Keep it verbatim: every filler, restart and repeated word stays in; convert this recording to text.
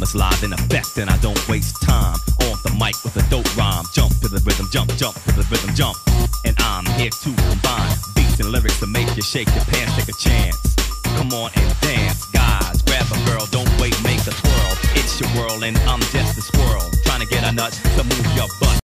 is live in effect, and I don't waste time on the mic with a dope rhyme. Jump to the rhythm, jump, jump to the rhythm, jump. And I'm here to combine beats and lyrics to make you shake your pants, take a chance. Come on and dance, guys, grab a girl, don't wait, make a twirl. It's your world and I'm just a squirrel, trying to get a nut to move your butt.